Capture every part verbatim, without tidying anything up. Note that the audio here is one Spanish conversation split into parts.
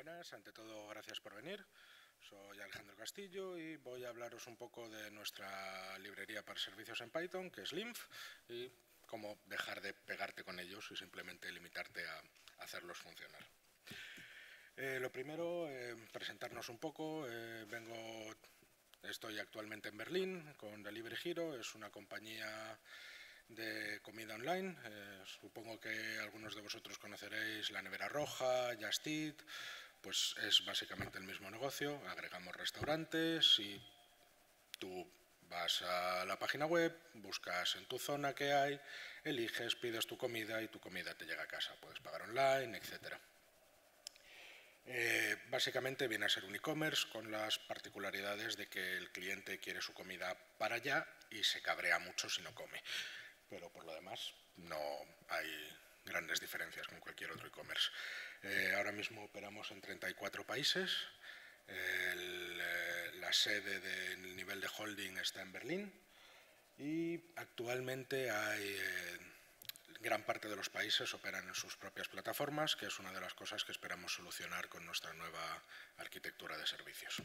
Buenas, ante todo gracias por venir. Soy Alejandro Castillo y voy a hablaros un poco de nuestra librería para servicios en Python, que es Lymph, y cómo dejar de pegarte con ellos y simplemente limitarte a hacerlos funcionar. Eh, lo primero, eh, presentarnos un poco. Eh, vengo, estoy actualmente en Berlín con Delivery Hero, es una compañía de comida online. Eh, supongo que algunos de vosotros conoceréis La Nevera Roja, Just Eat. Pues es básicamente el mismo negocio. Agregamos restaurantes y tú vas a la página web, buscas en tu zona qué hay, eliges, pides tu comida y tu comida te llega a casa. Puedes pagar online, etcétera. Eh, básicamente viene a ser un e-commerce con las particularidades de que el cliente quiere su comida para allá y se cabrea mucho si no come. Pero por lo demás no hay grandes diferencias con cualquier otro e-commerce. Eh, ahora mismo operamos en treinta y cuatro países. El, eh, la sede del nivel de holding está en Berlín y actualmente hay eh, gran parte de los países operan en sus propias plataformas, que es una de las cosas que esperamos solucionar con nuestra nueva arquitectura de servicios.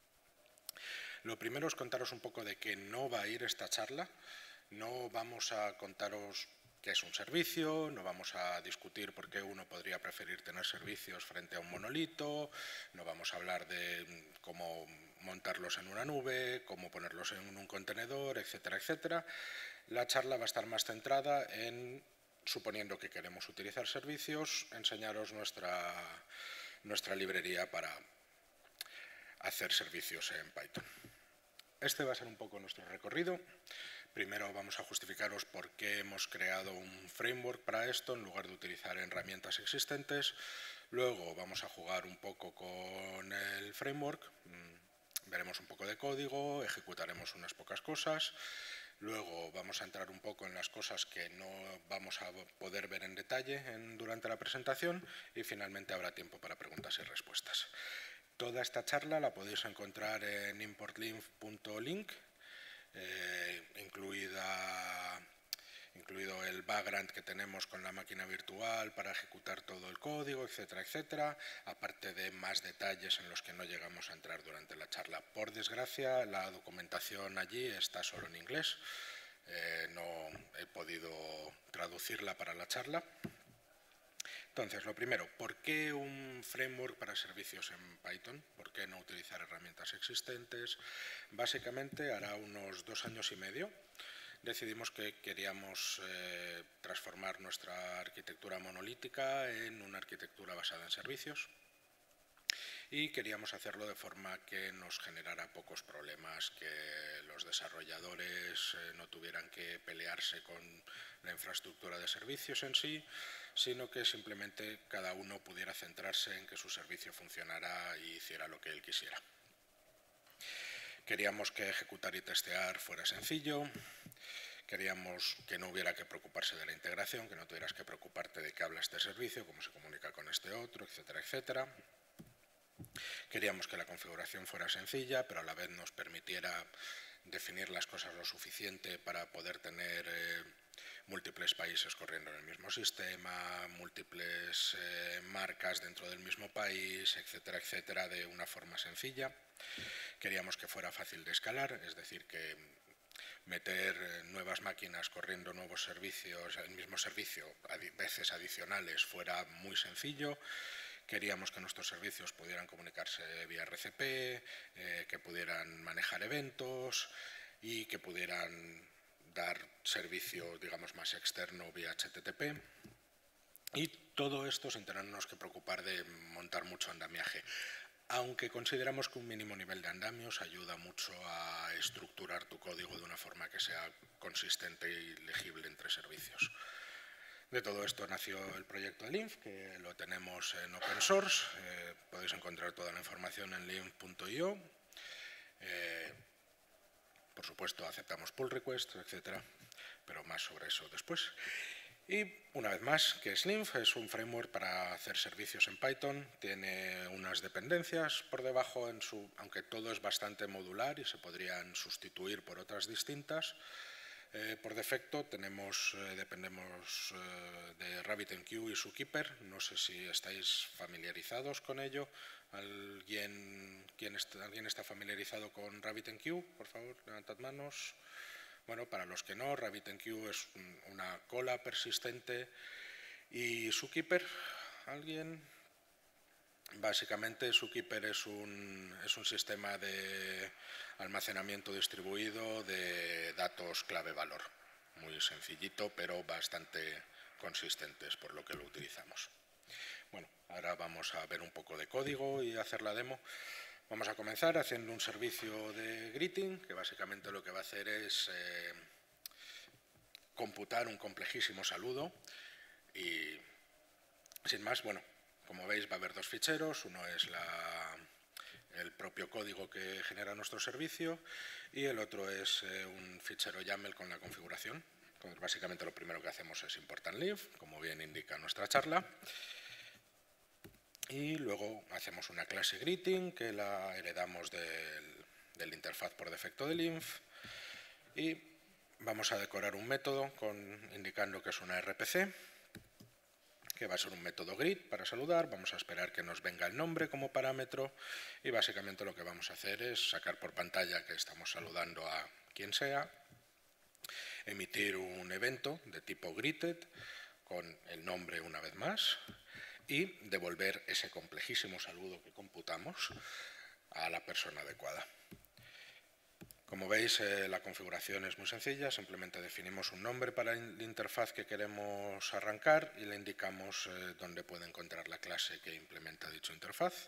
Lo primero es contaros un poco de qué no va a ir esta charla. No vamos a contaros qué es un servicio, no vamos a discutir por qué uno podría preferir tener servicios frente a un monolito, no vamos a hablar de cómo montarlos en una nube, cómo ponerlos en un contenedor, etcétera, etcétera. La charla va a estar más centrada en, suponiendo que queremos utilizar servicios, enseñaros nuestra, nuestra librería para hacer servicios en Python. Este va a ser un poco nuestro recorrido. Primero vamos a justificaros por qué hemos creado un framework para esto en lugar de utilizar herramientas existentes. Luego vamos a jugar un poco con el framework. Veremos un poco de código, ejecutaremos unas pocas cosas. Luego vamos a entrar un poco en las cosas que no vamos a poder ver en detalle en, durante la presentación y finalmente habrá tiempo para preguntas y respuestas. Toda esta charla la podéis encontrar en importlymph punto link, eh, incluida, incluido el background que tenemos con la máquina virtual para ejecutar todo el código, etcétera, etcétera, aparte de más detalles en los que no llegamos a entrar durante la charla. Por desgracia, la documentación allí está solo en inglés, eh, no he podido traducirla para la charla. Entonces, lo primero, ¿por qué un framework para servicios en Python? ¿Por qué no utilizar herramientas existentes? Básicamente, hará unos dos años y medio decidimos que queríamos eh, transformar nuestra arquitectura monolítica en una arquitectura basada en servicios y queríamos hacerlo de forma que nos generara pocos problemas, que los desarrolladores eh, no tuvieran que pelearse con la infraestructura de servicios en sí, sino que simplemente cada uno pudiera centrarse en que su servicio funcionara y hiciera lo que él quisiera. Queríamos que ejecutar y testear fuera sencillo, queríamos que no hubiera que preocuparse de la integración, que no tuvieras que preocuparte de qué habla este servicio, cómo se comunica con este otro, etcétera, etcétera. Queríamos que la configuración fuera sencilla, pero a la vez nos permitiera definir las cosas lo suficiente para poder tener eh, múltiples países corriendo en el mismo sistema, múltiples eh, marcas dentro del mismo país, etcétera, etcétera, de una forma sencilla. Queríamos que fuera fácil de escalar, es decir, que meter nuevas máquinas corriendo nuevos servicios, el mismo servicio, a veces adicionales, fuera muy sencillo. Queríamos que nuestros servicios pudieran comunicarse vía R C P, eh, que pudieran manejar eventos y que pudieran dar servicio, digamos, más externo vía H T T P. Y todo esto sin tenernos que preocupar de montar mucho andamiaje, aunque consideramos que un mínimo nivel de andamios ayuda mucho a estructurar tu código de una forma que sea consistente y legible entre servicios. De todo esto nació el proyecto de Lymph, que lo tenemos en open source. Eh, podéis encontrar toda la información en lymph punto i o. Eh, por supuesto, aceptamos pull requests, etcétera, pero más sobre eso después. Y una vez más, ¿qué es Lymph? Es un framework para hacer servicios en Python. Tiene unas dependencias por debajo, en su, aunque todo es bastante modular y se podrían sustituir por otras distintas. Eh, por defecto tenemos, eh, dependemos eh, de RabbitMQ y Zookeeper. No sé si estáis familiarizados con ello. ¿Alguien, quién está, ¿alguien está familiarizado con RabbitMQ? Por favor, levantad manos. Bueno, para los que no, RabbitMQ es un, una cola persistente. ¿Y Zookeeper? ¿Alguien? Básicamente, Zookeeper es un, es un sistema de almacenamiento distribuido de datos clave-valor. Muy sencillito, pero bastante consistentes, por lo que lo utilizamos. Bueno, ahora vamos a ver un poco de código y hacer la demo. Vamos a comenzar haciendo un servicio de greeting, que básicamente lo que va a hacer es eh, computar un complejísimo saludo y, sin más, bueno, como veis va a haber dos ficheros, uno es la, el propio código que genera nuestro servicio y el otro es eh, un fichero YAML con la configuración. Entonces, básicamente lo primero que hacemos es importar lib, como bien indica nuestra charla, y luego hacemos una clase greeting que la heredamos del, del interfaz por defecto de linf y vamos a decorar un método con, indicando que es una R P C, que va a ser un método greet para saludar. Vamos a esperar que nos venga el nombre como parámetro y básicamente lo que vamos a hacer es sacar por pantalla que estamos saludando a quien sea, emitir un evento de tipo greeted con el nombre una vez más y devolver ese complejísimo saludo que computamos a la persona adecuada. Como veis, eh, la configuración es muy sencilla, simplemente definimos un nombre para la interfaz que queremos arrancar y le indicamos eh, dónde puede encontrar la clase que implementa dicha interfaz.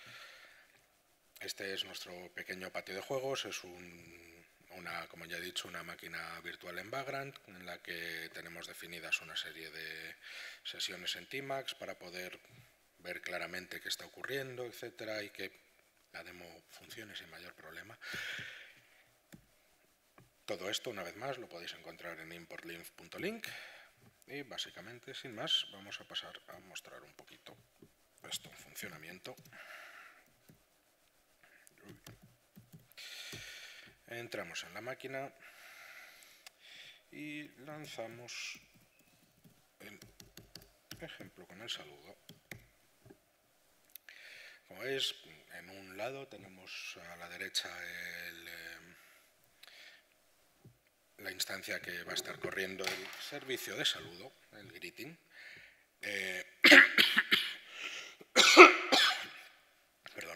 Este es nuestro pequeño patio de juegos, es un, una, como ya he dicho, una máquina virtual en Vagrant en la que tenemos definidas una serie de sesiones en Tmax para poder ver claramente qué está ocurriendo, etcétera, y que la demo funcione sin mayor problema. Todo esto, una vez más, lo podéis encontrar en importlinf punto link y básicamente, sin más, vamos a pasar a mostrar un poquito esto en funcionamiento. Entramos en la máquina y lanzamos el ejemplo con el saludo. Como veis, en un lado tenemos a la derecha el... Eh, la instancia que va a estar corriendo el servicio de saludo, el greeting. Eh, perdón.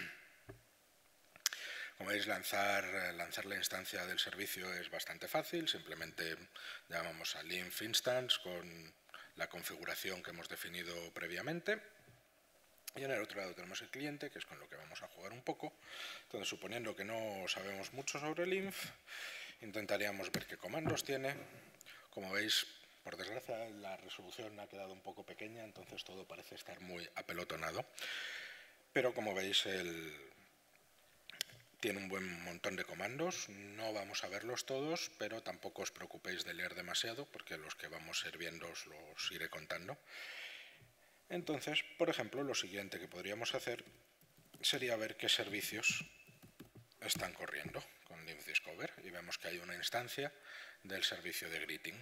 Como veis, lanzar, lanzar la instancia del servicio es bastante fácil. Simplemente llamamos a linf instance con la configuración que hemos definido previamente. Y en el otro lado tenemos el cliente, que es con lo que vamos a jugar un poco. Entonces, suponiendo que no sabemos mucho sobre linf, intentaríamos ver qué comandos tiene. Como veis, por desgracia, la resolución ha quedado un poco pequeña, entonces todo parece estar muy apelotonado. Pero como veis, el... tiene un buen montón de comandos. No vamos a verlos todos, pero tampoco os preocupéis de leer demasiado, porque los que vamos a ir viendo os los iré contando. Entonces, por ejemplo, lo siguiente que podríamos hacer sería ver qué servicios están corriendo con linf discover y vemos que hay una instancia del servicio de greeting.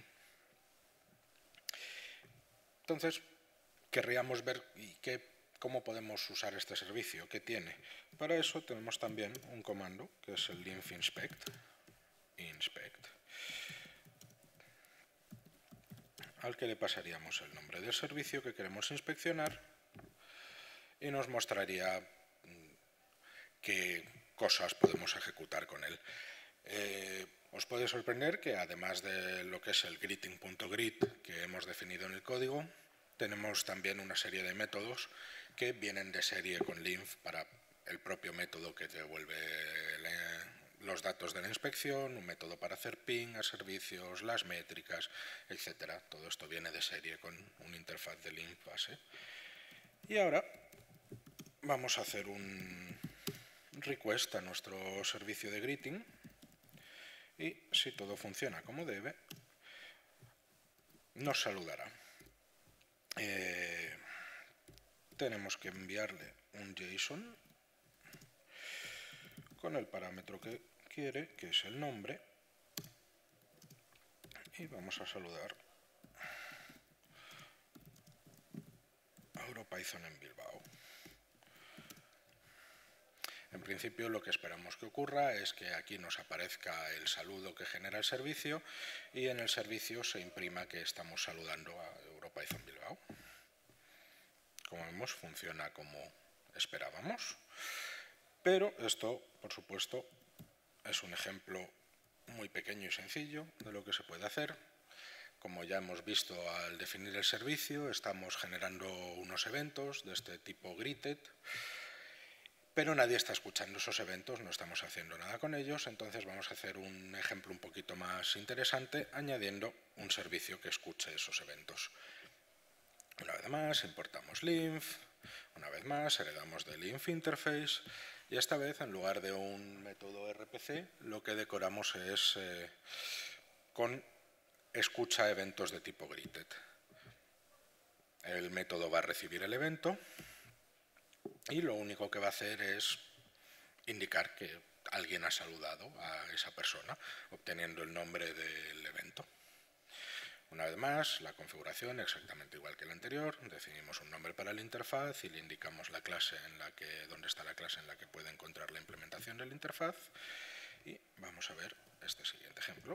Entonces, querríamos ver y qué, cómo podemos usar este servicio, qué tiene. Para eso tenemos también un comando que es el linf inspect, inspect, al que le pasaríamos el nombre del servicio que queremos inspeccionar y nos mostraría qué cosas podemos ejecutar con él. Eh, os puede sorprender que además de lo que es el greeting.greet que hemos definido en el código, tenemos también una serie de métodos que vienen de serie con linf para el propio método que devuelve los datos de la inspección, un método para hacer ping a servicios, las métricas, etcétera. Todo esto viene de serie con una interfaz de linf base. Y ahora vamos a hacer un request a nuestro servicio de greeting y si todo funciona como debe, nos saludará. Eh, tenemos que enviarle un JSON con el parámetro que quiere, que es el nombre, y vamos a saludar a EuroPython en Bilbao. En principio lo que esperamos que ocurra es que aquí nos aparezca el saludo que genera el servicio y en el servicio se imprima que estamos saludando a EuroPython Bilbao. Como vemos, funciona como esperábamos, pero esto, por supuesto, es un ejemplo muy pequeño y sencillo de lo que se puede hacer. Como ya hemos visto al definir el servicio, estamos generando unos eventos de este tipo greeted, pero nadie está escuchando esos eventos, no estamos haciendo nada con ellos, entonces vamos a hacer un ejemplo un poquito más interesante añadiendo un servicio que escuche esos eventos. Una vez más importamos linf, una vez más heredamos del linf interface y esta vez en lugar de un método R P C lo que decoramos es eh, con escucha eventos de tipo greeted. El método va a recibir el evento y lo único que va a hacer es indicar que alguien ha saludado a esa persona, obteniendo el nombre del evento. Una vez más, la configuración exactamente igual que la anterior. Definimos un nombre para la interfaz y le indicamos la clase en la que, dónde está la clase en la que puede encontrar la implementación de la interfaz. Y vamos a ver este siguiente ejemplo.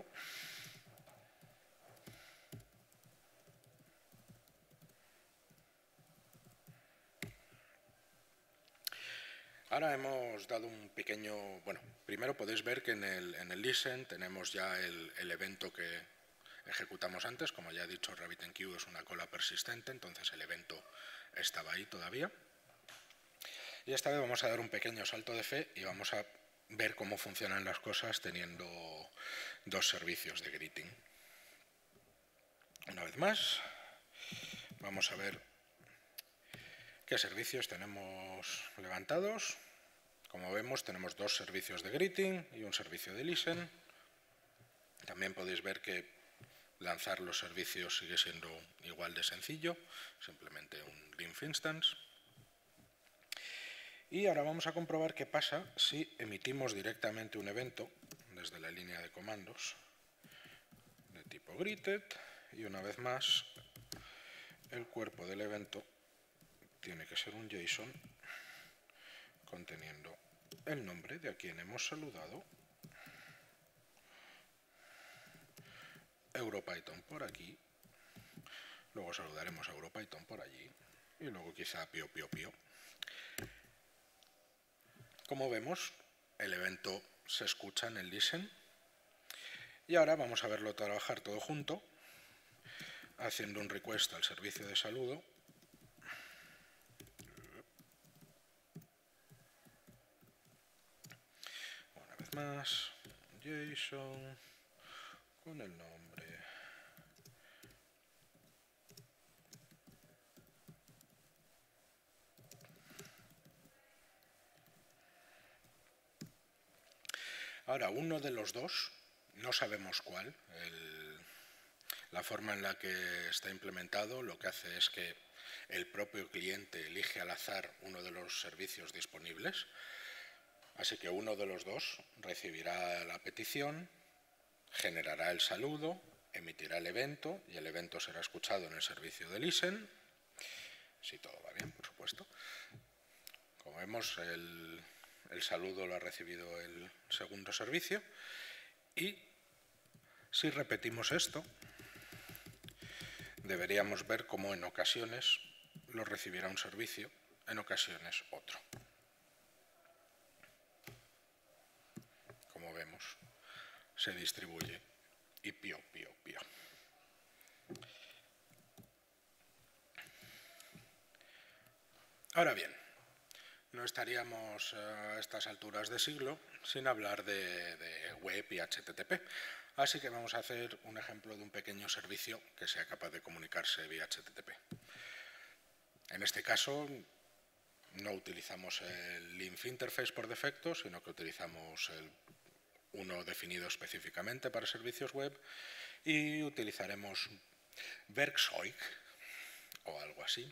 Ahora hemos dado un pequeño... Bueno, primero podéis ver que en el, en el listen tenemos ya el, el evento que ejecutamos antes. Como ya he dicho, RabbitMQ es una cola persistente, entonces el evento estaba ahí todavía. Y esta vez vamos a dar un pequeño salto de fe y vamos a ver cómo funcionan las cosas teniendo dos servicios de greeting. Una vez más, vamos a ver qué servicios tenemos levantados. Como vemos, tenemos dos servicios de greeting y un servicio de listen. También podéis ver que lanzar los servicios sigue siendo igual de sencillo, simplemente un linf instance. Y ahora vamos a comprobar qué pasa si emitimos directamente un evento desde la línea de comandos de tipo greeted y una vez más el cuerpo del evento tiene que ser un JSON conteniendo el nombre de a quien hemos saludado, EuroPython por aquí, luego saludaremos a EuroPython por allí y luego quizá pío pío pío. Como vemos, el evento se escucha en el listen y ahora vamos a verlo trabajar todo junto, haciendo un request al servicio de saludo. Una vez más, JSON con el nombre. Ahora, uno de los dos, no sabemos cuál, el, la forma en la que está implementado lo que hace es que el propio cliente elige al azar uno de los servicios disponibles, así que uno de los dos recibirá la petición, generará el saludo, emitirá el evento y el evento será escuchado en el servicio de listen, si todo va bien, por supuesto. Como vemos, el... El saludo lo ha recibido el segundo servicio y si repetimos esto, deberíamos ver cómo en ocasiones lo recibirá un servicio, en ocasiones otro. Como vemos, se distribuye y pío, pío, pío. Ahora bien, no estaríamos a estas alturas de siglo sin hablar de, de web y H T T P. Así que vamos a hacer un ejemplo de un pequeño servicio que sea capaz de comunicarse vía H T T P. En este caso, no utilizamos el linf interface por defecto, sino que utilizamos el, uno definido específicamente para servicios web y utilizaremos Werkzeug o algo así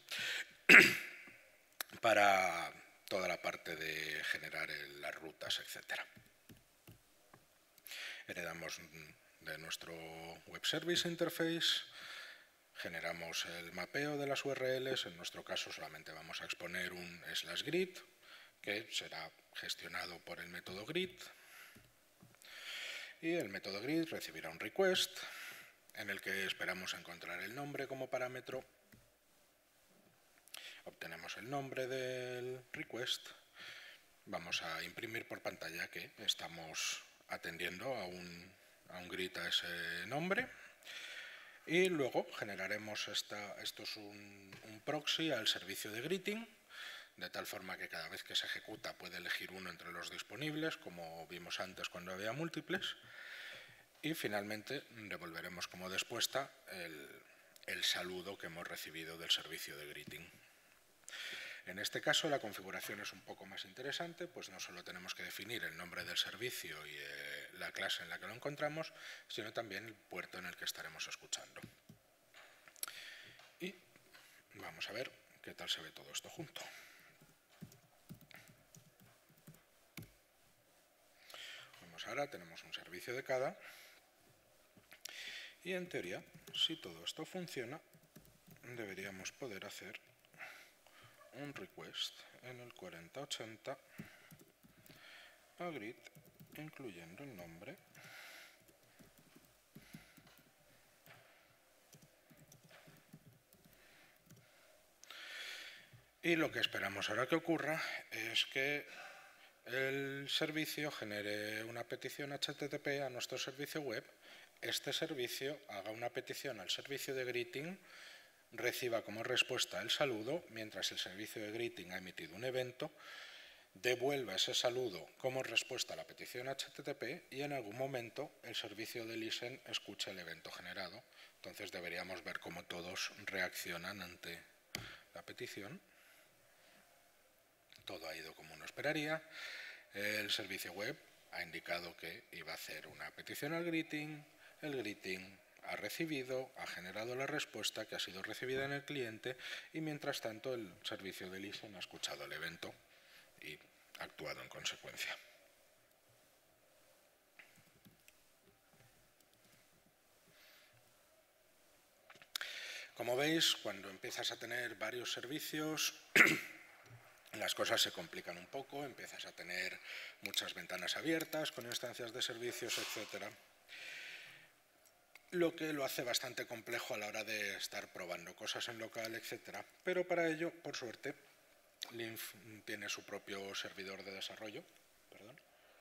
para toda la parte de generar el, las rutas, etcétera. Heredamos de nuestro Web Service Interface, generamos el mapeo de las U R Ls. En nuestro caso solamente vamos a exponer un slash grid que será gestionado por el método grid, y el método grid recibirá un request en el que esperamos encontrar el nombre como parámetro. Obtenemos el nombre del request. Vamos a imprimir por pantalla que estamos atendiendo a un, a un grid a ese nombre. Y luego generaremos, esta, esto es un, un proxy al servicio de greeting, de tal forma que cada vez que se ejecuta puede elegir uno entre los disponibles, como vimos antes cuando había múltiples. Y finalmente devolveremos como respuesta el, el saludo que hemos recibido del servicio de greeting. En este caso la configuración es un poco más interesante, pues no solo tenemos que definir el nombre del servicio y eh, la clase en la que lo encontramos, sino también el puerto en el que estaremos escuchando. Y vamos a ver qué tal se ve todo esto junto. Vamos ahora, tenemos un servicio de cada. Y en teoría, si todo esto funciona, deberíamos poder hacer un request en el cuarenta ochenta a grid, incluyendo el nombre y lo que esperamos ahora que ocurra es que el servicio genere una petición H T T P a nuestro servicio web. Este servicio haga una petición al servicio de greeting, reciba como respuesta el saludo, mientras el servicio de greeting ha emitido un evento, devuelva ese saludo como respuesta a la petición H T T P y en algún momento el servicio de listen escuche el evento generado. Entonces deberíamos ver cómo todos reaccionan ante la petición. Todo ha ido como uno esperaría. El servicio web ha indicado que iba a hacer una petición al greeting. El greeting ha recibido, ha generado la respuesta que ha sido recibida en el cliente y mientras tanto el servicio de listen ha escuchado el evento y ha actuado en consecuencia. Como veis, cuando empiezas a tener varios servicios, las cosas se complican un poco, empiezas a tener muchas ventanas abiertas con instancias de servicios, etcétera. Lo que lo hace bastante complejo a la hora de estar probando cosas en local, etcétera. Pero para ello, por suerte, Linf tiene su propio servidor de desarrollo. Perdón.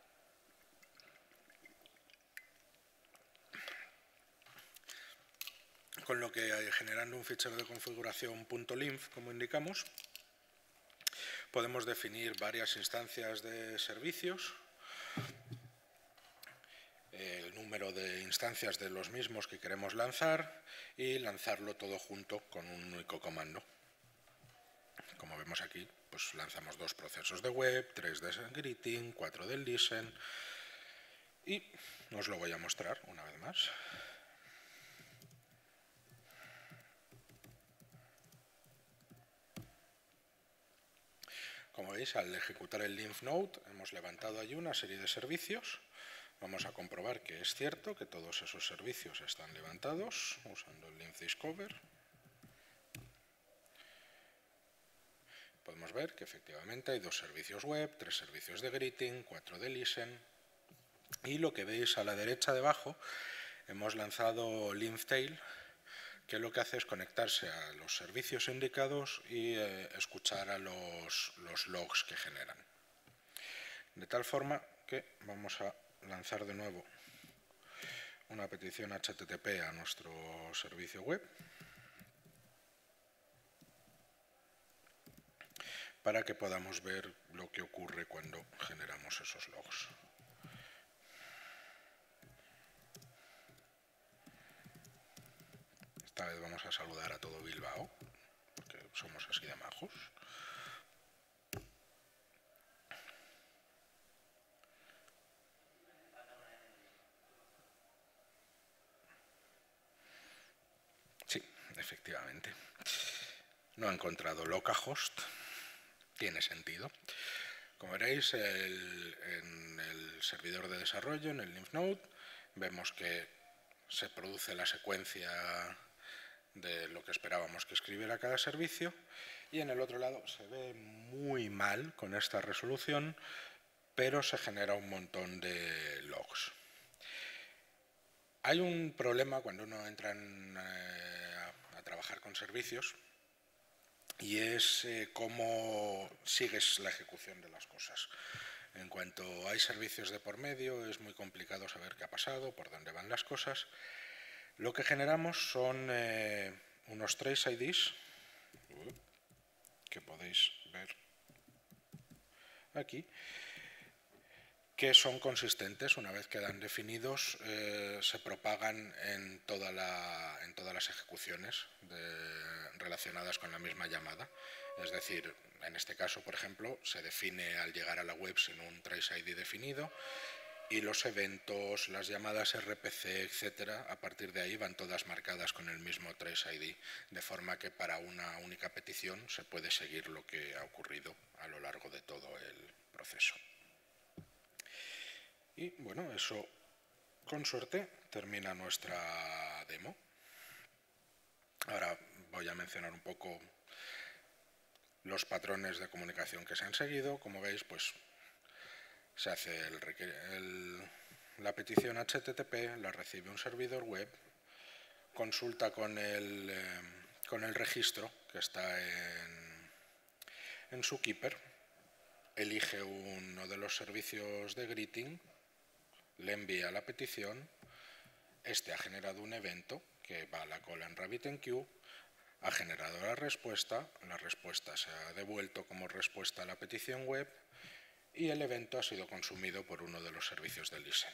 Con lo que generando un fichero de configuración .linf, como indicamos, podemos definir varias instancias de servicios, el número de instancias de los mismos que queremos lanzar y lanzarlo todo junto con un único comando. Como vemos aquí, pues lanzamos dos procesos de web, tres de greeting, cuatro del listen y os lo voy a mostrar una vez más. Como veis, al ejecutar el Linf node hemos levantado allí una serie de servicios. Vamos a comprobar que es cierto que todos esos servicios están levantados usando el Linf discover. Podemos ver que efectivamente hay dos servicios web, tres servicios de greeting, cuatro de listen. Y lo que veis a la derecha debajo, hemos lanzado linftail, que lo que hace es conectarse a los servicios indicados y eh, escuchar a los, los logs que generan. De tal forma que vamos a lanzar de nuevo una petición H T T P a nuestro servicio web para que podamos ver lo que ocurre cuando generamos esos logs. Esta vez vamos a saludar a todo Bilbao, porque somos así de majos. Sí, efectivamente. No he encontrado localhost. Tiene sentido. Como veréis, el, en el servidor de desarrollo, en el Linf node, vemos que se produce la secuencia de lo que esperábamos que escribiera cada servicio, y en el otro lado se ve muy mal con esta resolución, pero se genera un montón de logs. Hay un problema cuando uno entra en, eh, a trabajar con servicios, y es eh, cómo sigues la ejecución de las cosas. En cuanto hay servicios de por medio, es muy complicado saber qué ha pasado, por dónde van las cosas. Lo que generamos son eh, unos trace I Ds, que podéis ver aquí, que son consistentes. Una vez quedan definidos, eh, se propagan en, toda la, en todas las ejecuciones de, relacionadas con la misma llamada. Es decir, en este caso, por ejemplo, se define al llegar a la web sin un trace I D definido, y los eventos, las llamadas R P C, etcétera, a partir de ahí van todas marcadas con el mismo trace I D, de forma que para una única petición se puede seguir lo que ha ocurrido a lo largo de todo el proceso. Y bueno, eso con suerte termina nuestra demo. Ahora voy a mencionar un poco los patrones de comunicación que se han seguido. Como veis, pues se hace el, el, la petición H T T P, la recibe un servidor web, consulta con el, eh, con el registro que está en, en Zookeeper, elige uno de los servicios de greeting, le envía la petición, este ha generado un evento que va a la cola en RabbitMQ, ha generado la respuesta, la respuesta se ha devuelto como respuesta a la petición web, y el evento ha sido consumido por uno de los servicios de listen.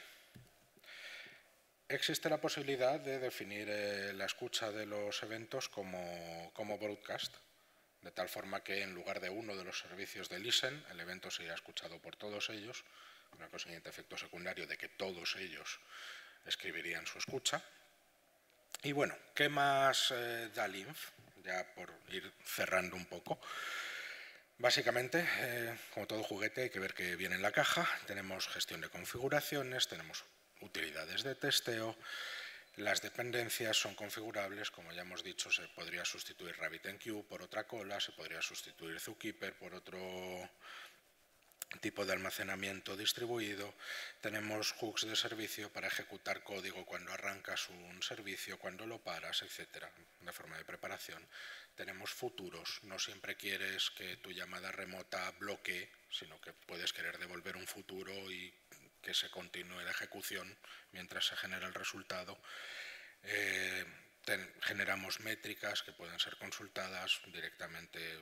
Existe la posibilidad de definir eh, la escucha de los eventos como, como broadcast, de tal forma que en lugar de uno de los servicios de listen, el evento sería escuchado por todos ellos, con el consiguiente efecto secundario de que todos ellos escribirían su escucha. Y bueno, ¿qué más eh, da Linf? Ya por ir cerrando un poco. Básicamente, eh, como todo juguete, hay que ver que viene en la caja. Tenemos gestión de configuraciones, tenemos utilidades de testeo. Las dependencias son configurables, como ya hemos dicho, se podría sustituir RabbitMQ por otra cola, se podría sustituir Zookeeper por otro tipo de almacenamiento distribuido. Tenemos hooks de servicio para ejecutar código cuando arrancas un servicio, cuando lo paras, etcétera, de forma de preparación. Tenemos futuros, no siempre quieres que tu llamada remota bloquee, sino que puedes querer devolver un futuro y que se continúe la ejecución mientras se genera el resultado. Eh, ten, generamos métricas que pueden ser consultadas directamente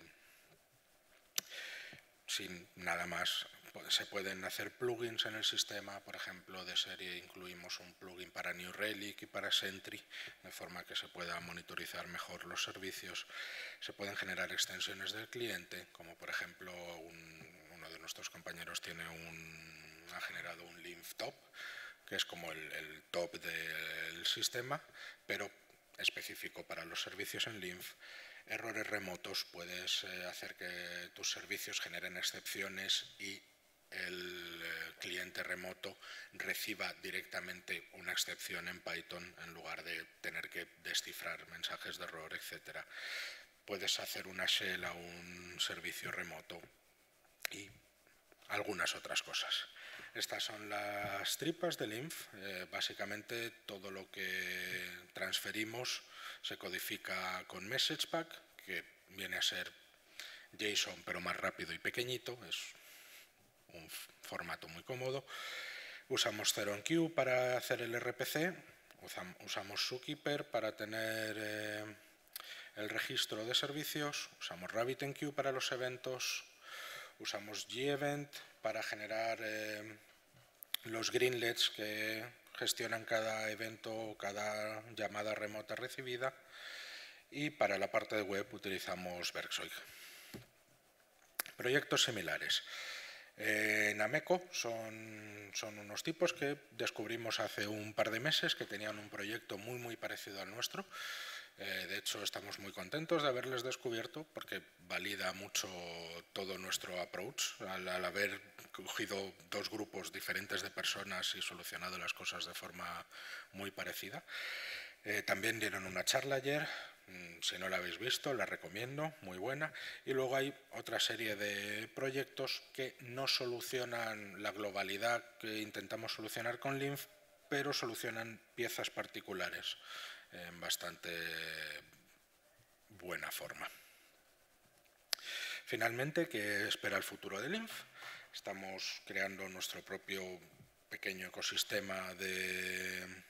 sin nada más. Se pueden hacer plugins en el sistema, por ejemplo, de serie incluimos un plugin para New Relic y para Sentry, de forma que se pueda monitorizar mejor los servicios. Se pueden generar extensiones del cliente, como por ejemplo un, uno de nuestros compañeros tiene un, ha generado un Linf Top, que es como el, el top del sistema, pero específico para los servicios en Linf. Errores remotos, puedes eh, hacer que tus servicios generen excepciones y el eh, cliente remoto reciba directamente una excepción en Python en lugar de tener que descifrar mensajes de error, etcétera. Puedes hacer una shell a un servicio remoto y algunas otras cosas. Estas son las tripas de Linf. Eh, básicamente todo lo que transferimos se codifica con MessagePack, que viene a ser JSON pero más rápido y pequeñito, es un formato muy cómodo. Usamos ZeroNQ para hacer el R P C, usamos Zookeeper para tener eh, el registro de servicios, usamos RabbitMQ para los eventos, usamos Gevent para generar eh, los greenlets que gestionan cada evento o cada llamada remota recibida, y para la parte de web utilizamos Verkzoid. Proyectos similares. Eh, en Ameco son, son unos tipos que descubrimos hace un par de meses que tenían un proyecto muy muy parecido al nuestro. Eh, de hecho, estamos muy contentos de haberles descubierto porque valida mucho todo nuestro approach al, al haber cogido dos grupos diferentes de personas y solucionado las cosas de forma muy parecida. Eh, también dieron una charla ayer, si no la habéis visto, la recomiendo, muy buena. Y luego hay otra serie de proyectos que no solucionan la globalidad que intentamos solucionar con Linf, pero solucionan piezas particulares en bastante buena forma. Finalmente, ¿qué espera el futuro de Linf? Estamos creando nuestro propio pequeño ecosistema de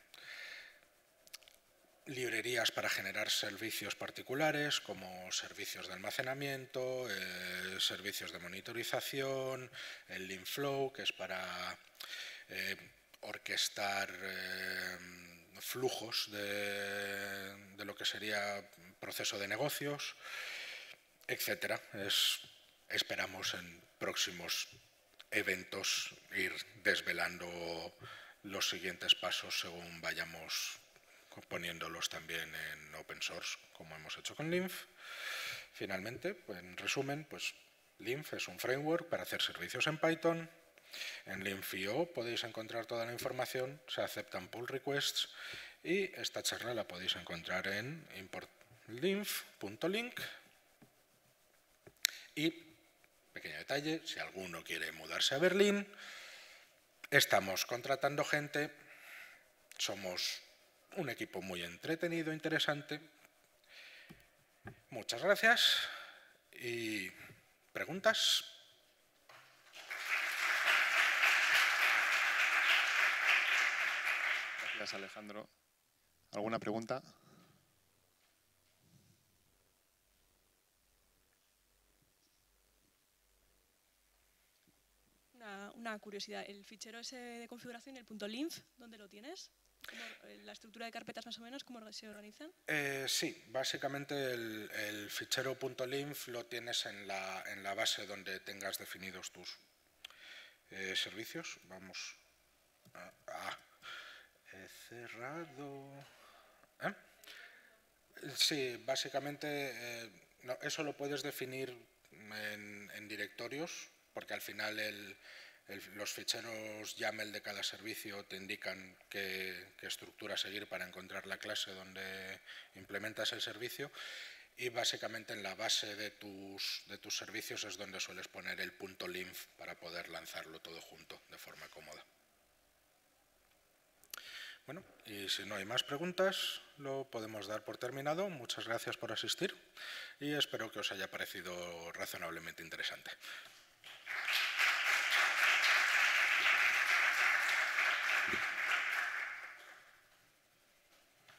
librerías para generar servicios particulares como servicios de almacenamiento, eh, servicios de monitorización, el LinFlow, que es para eh, orquestar eh, flujos de, de lo que sería proceso de negocios, etcétera. Es, esperamos en próximos eventos ir desvelando los siguientes pasos según vayamos poniéndolos también en open source, como hemos hecho con Linf. Finalmente, en resumen, pues Linf es un framework para hacer servicios en Python. En Linf punto i o podéis encontrar toda la información, se aceptan pull requests y esta charla la podéis encontrar en import linf punto link. Y, pequeño detalle, si alguno quiere mudarse a Berlín, estamos contratando gente, somos un equipo muy entretenido, interesante. Muchas gracias. ¿Y preguntas? Gracias, Alejandro. ¿Alguna pregunta? Una, una curiosidad, ¿el fichero ese de configuración, el punto .linf, dónde lo tienes? ¿Cómo, la estructura de carpetas más o menos, ¿cómo se organizan? Eh, sí, básicamente el, el fichero .linf lo tienes en la, en la base donde tengas definidos tus eh, servicios. Vamos a... Ah, he cerrado... ¿Eh? Sí, básicamente eh, no, eso lo puedes definir en, en directorios, porque al final el, el, los ficheros YAML de cada servicio te indican qué, qué estructura seguir para encontrar la clase donde implementas el servicio, y básicamente en la base de tus, de tus servicios es donde sueles poner el punto .linf para poder lanzarlo todo junto de forma cómoda. Bueno, y si no hay más preguntas, lo podemos dar por terminado. Muchas gracias por asistir y espero que os haya parecido razonablemente interesante.